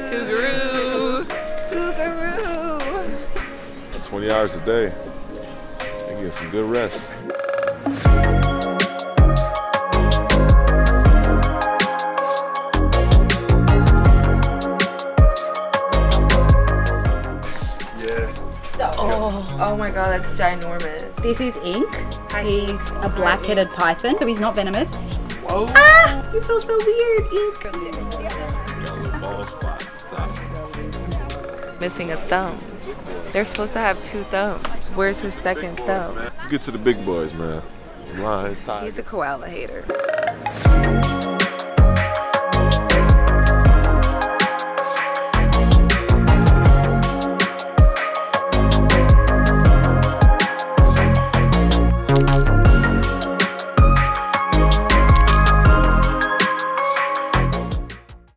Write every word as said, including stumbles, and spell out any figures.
Cougaroo. Cougaroo. twenty hours a day. I get some good rest. Oh, oh my god, that's ginormous. This is ink. He's a black-headed python, so he's not venomous. Whoa. Ah! You feel so weird, ink. Got a little ball spot. Missing a thumb. They're supposed to have two thumbs. Where's his second thumb? Let's get to the big boys, man. He's a koala hater.